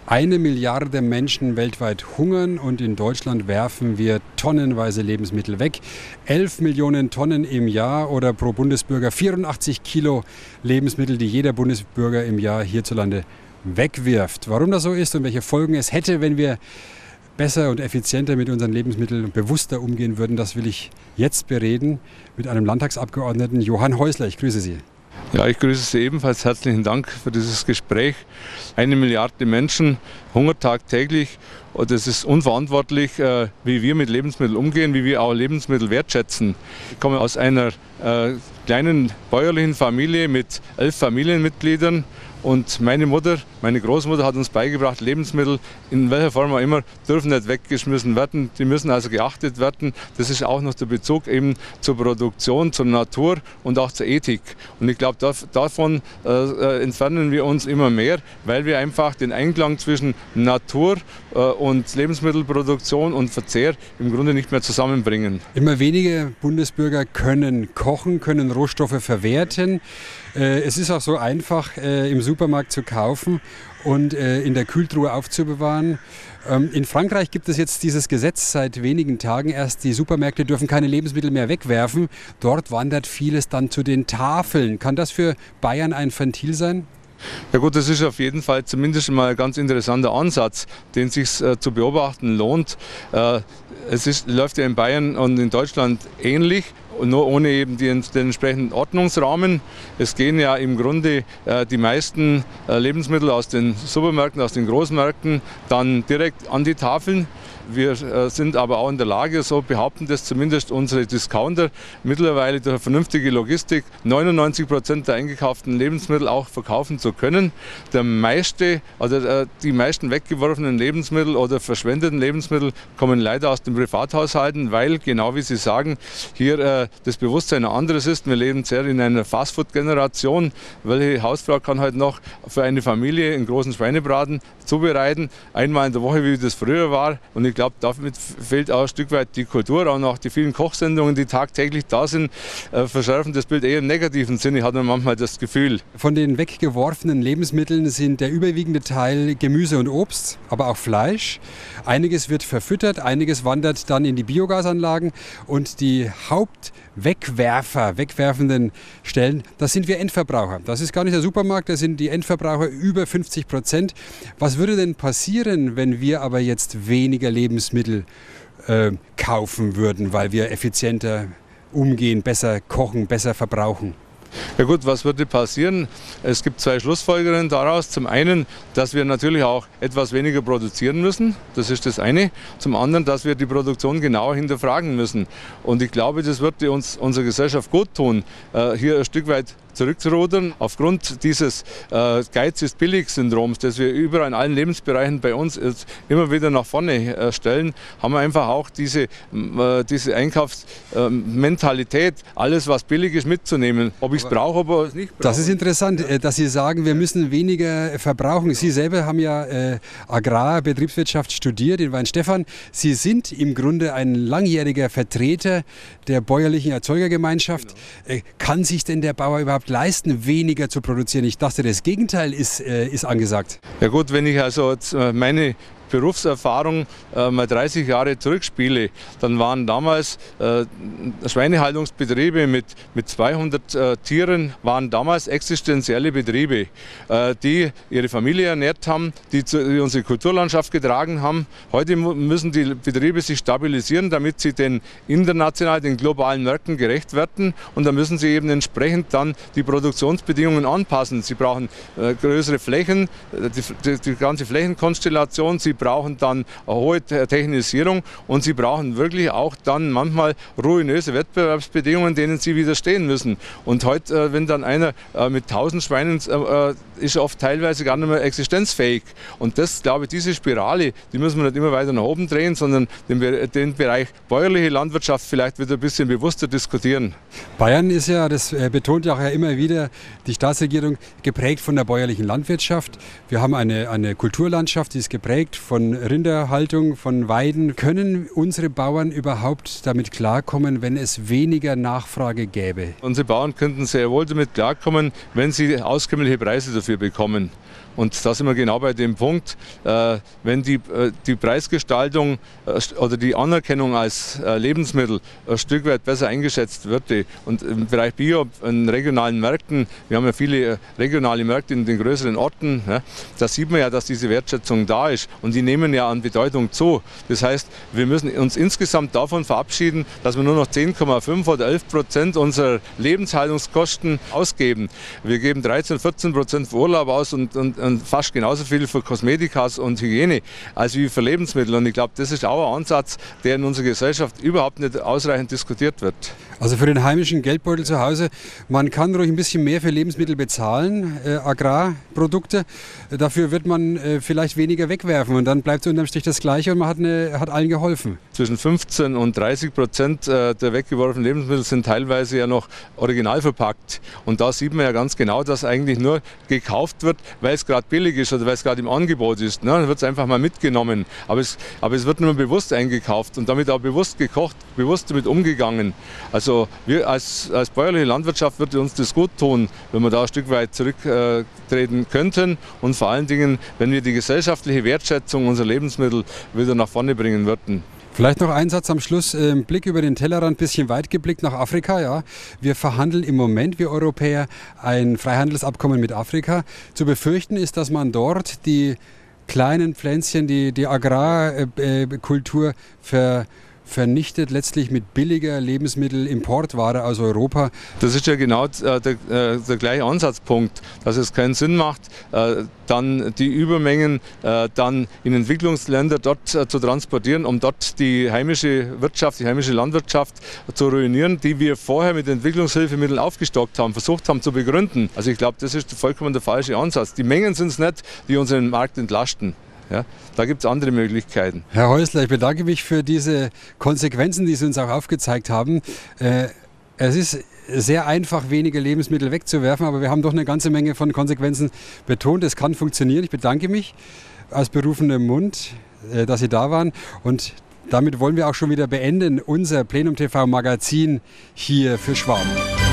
1 Milliarde Menschen weltweit hungern und in Deutschland werfen wir tonnenweise Lebensmittel weg. 11 Millionen Tonnen im Jahr oder pro Bundesbürger 84 Kilo Lebensmittel, die jeder Bundesbürger im Jahr hierzulande wegwirft. Warum das so ist und welche Folgen es hätte, wenn wir besser und effizienter mit unseren Lebensmitteln und bewusster umgehen würden, das will ich jetzt bereden mit einem Landtagsabgeordneten, Johann Häusler. Ich grüße Sie. Ja, ich grüße Sie ebenfalls. Herzlichen Dank für dieses Gespräch. 1 Milliarde Menschen hungern tagtäglich und es ist unverantwortlich, wie wir mit Lebensmitteln umgehen, wie wir auch Lebensmittel wertschätzen. Ich komme aus einer kleinen bäuerlichen Familie mit 11 Familienmitgliedern. Und meine Großmutter hat uns beigebracht, Lebensmittel, in welcher Form auch immer, dürfen nicht weggeschmissen werden. Die müssen also geachtet werden. Das ist auch noch der Bezug eben zur Produktion, zur Natur und auch zur Ethik. Und ich glaube, davon entfernen wir uns immer mehr, weil wir einfach den Einklang zwischen Natur und Lebensmittelproduktion und Verzehr im Grunde nicht mehr zusammenbringen. Immer weniger Bundesbürger können kochen, können Rohstoffe verwerten. Es ist auch so einfach, im Supermarkt zu kaufen und in der Kühltruhe aufzubewahren. In Frankreich gibt es jetzt dieses Gesetz seit wenigen Tagen erst. Die Supermärkte dürfen keine Lebensmittel mehr wegwerfen. Dort wandert vieles dann zu den Tafeln. Kann das für Bayern ein Ventil sein? Ja gut, das ist auf jeden Fall zumindest mal ein ganz interessanter Ansatz, den sich zu beobachten lohnt. Läuft ja in Bayern und in Deutschland ähnlich, nur ohne eben den entsprechenden Ordnungsrahmen. Es gehen ja im Grunde die meisten Lebensmittel aus den Supermärkten, aus den Großmärkten dann direkt an die Tafeln. Wir sind aber auch in der Lage, so behaupten das zumindest unsere Discounter, mittlerweile durch eine vernünftige Logistik 99% der eingekauften Lebensmittel auch verkaufen zu können. Die meisten weggeworfenen Lebensmittel oder verschwendeten Lebensmittel kommen leider aus den Privathaushalten, weil, genau wie Sie sagen, hier das Bewusstsein ein anderes ist. Wir leben sehr in einer Fastfood-Generation. Welche Hausfrau kann heute noch für eine Familie einen großen Schweinebraten zubereiten, einmal in der Woche, wie das früher war? Und ich glaube, damit fehlt auch ein Stück weit die Kultur, auch noch die vielen Kochsendungen, die tagtäglich da sind, verschärfen das Bild eher im negativen Sinne, hat man manchmal das Gefühl. Von den weggeworfenen Lebensmitteln sind der überwiegende Teil Gemüse und Obst, aber auch Fleisch. Einiges wird verfüttert, einiges wandert dann in die Biogasanlagen und die wegwerfenden Stellen, das sind wir Endverbraucher. Das ist gar nicht der Supermarkt, das sind die Endverbraucher über 50%. Was würde denn passieren, wenn wir aber jetzt weniger Lebensmittel kaufen würden, weil wir effizienter umgehen, besser kochen, besser verbrauchen? Ja gut, was würde passieren? Es gibt 2 Schlussfolgerungen daraus. Zum einen, dass wir natürlich auch etwas weniger produzieren müssen. Das ist das eine. Zum anderen, dass wir die Produktion genauer hinterfragen müssen. Und ich glaube, das würde uns unserer Gesellschaft gut tun, hier ein Stück weit zurückzurudern. Aufgrund dieses Geiz ist billig-Syndroms, das wir überall in allen Lebensbereichen bei uns immer wieder nach vorne stellen, haben wir einfach auch diese Einkaufsmentalität, alles was billig ist mitzunehmen. Ob ich es brauche, ob ich es nicht brauche. Das ist interessant, dass Sie sagen, wir müssen weniger verbrauchen. Sie selber haben ja Agrarbetriebswirtschaft studiert in Weinstefan. Sie sind im Grunde ein langjähriger Vertreter der bäuerlichen Erzeugergemeinschaft. Genau. Kann sich denn der Bauer überhaupt leisten, weniger zu produzieren? Ich dachte, das Gegenteil ist angesagt. Ja gut, wenn ich also jetzt meine Berufserfahrung mal 30 Jahre zurückspiele, dann waren damals Schweinehaltungsbetriebe mit 200 Tieren, waren damals existenzielle Betriebe, die ihre Familie ernährt haben, die unsere Kulturlandschaft getragen haben. Heute müssen die Betriebe sich stabilisieren, damit sie den globalen Märkten gerecht werden, und da müssen sie eben entsprechend dann die Produktionsbedingungen anpassen. Sie brauchen größere Flächen, die ganze Flächenkonstellation, sie brauchen dann eine hohe Technisierung und sie brauchen wirklich auch dann manchmal ruinöse Wettbewerbsbedingungen, denen sie widerstehen müssen. Und heute, wenn dann einer mit 1000 Schweinen ist, oft teilweise gar nicht mehr existenzfähig. Und das, glaube ich, diese Spirale, die müssen wir nicht immer weiter nach oben drehen, sondern den Bereich bäuerliche Landwirtschaft vielleicht wieder ein bisschen bewusster diskutieren. Bayern ist ja, das betont ja auch immer wieder die Staatsregierung, geprägt von der bäuerlichen Landwirtschaft. Wir haben eine Kulturlandschaft, die ist geprägt von Rinderhaltung, von Weiden. Können unsere Bauern überhaupt damit klarkommen, wenn es weniger Nachfrage gäbe? Unsere Bauern könnten sehr wohl damit klarkommen, wenn sie auskömmliche Preise dafür dafür bekommen. Und da sind wir genau bei dem Punkt, wenn die Preisgestaltung oder die Anerkennung als Lebensmittel ein Stück weit besser eingeschätzt wird. Und im Bereich Bio, in regionalen Märkten, wir haben ja viele regionale Märkte in den größeren Orten, da sieht man ja, dass diese Wertschätzung da ist und die nehmen ja an Bedeutung zu. Das heißt, wir müssen uns insgesamt davon verabschieden, dass wir nur noch 10,5 oder 11% unserer Lebenshaltungskosten ausgeben. Wir geben 13-14% für Urlaub aus und fast genauso viel für Kosmetika und Hygiene als wie für Lebensmittel. Und ich glaube, das ist auch ein Ansatz, der in unserer Gesellschaft überhaupt nicht ausreichend diskutiert wird. Also für den heimischen Geldbeutel zu Hause, man kann ruhig ein bisschen mehr für Lebensmittel bezahlen, Agrarprodukte. Dafür wird man vielleicht weniger wegwerfen und dann bleibt es unterm Strich das Gleiche und man hat allen geholfen. Zwischen 15 und 30% der weggeworfenen Lebensmittel sind teilweise ja noch original verpackt. Und da sieht man ja ganz genau, dass eigentlich nur gekauft wird, weil es gerade billig ist oder weil es gerade im Angebot ist. Dann wird es einfach mal mitgenommen. Aber es wird nur bewusst eingekauft und damit auch bewusst gekocht, bewusst damit umgegangen. Also wir als bäuerliche Landwirtschaft würde uns das gut tun, wenn wir da ein Stück weit zurücktreten könnten und vor allen Dingen, wenn wir die gesellschaftliche Wertschätzung unserer Lebensmittel wieder nach vorne bringen würden. Vielleicht noch ein Satz am Schluss, Blick über den Tellerrand, ein bisschen weit geblickt nach Afrika. Ja. Wir verhandeln im Moment, wir Europäer, ein Freihandelsabkommen mit Afrika. Zu befürchten ist, dass man dort die kleinen Pflänzchen, die Agrarkultur vernichtet, letztlich mit billiger Lebensmittelimportware aus Europa. Das ist ja genau der gleiche Ansatzpunkt, dass es keinen Sinn macht, dann die Übermengen dann in Entwicklungsländer dort zu transportieren, um dort die heimische Wirtschaft, die heimische Landwirtschaft zu ruinieren, die wir vorher mit Entwicklungshilfemitteln aufgestockt haben, versucht haben zu begründen. Also ich glaube, das ist vollkommen der falsche Ansatz. Die Mengen sind es nicht, die unseren Markt entlasten. Ja, da gibt es andere Möglichkeiten. Herr Häusler, ich bedanke mich für diese Konsequenzen, die Sie uns auch aufgezeigt haben. Es ist sehr einfach, weniger Lebensmittel wegzuwerfen, aber wir haben doch eine ganze Menge von Konsequenzen betont. Es kann funktionieren. Ich bedanke mich aus berufenem Mund, dass Sie da waren. Und damit wollen wir auch schon wieder beenden, unser Plenum TV Magazin hier für Schwaben.